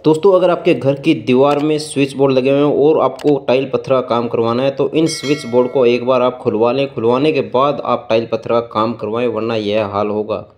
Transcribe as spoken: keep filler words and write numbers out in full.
दोस्तों अगर आपके घर की दीवार में स्विच बोर्ड लगे हुए हैं और आपको टाइल पत्थर का काम करवाना है तो इन स्विच बोर्ड को एक बार आप खुलवा लें। खुलवाने के बाद आप टाइल पत्थर का काम करवाएं, वरना यह हाल होगा।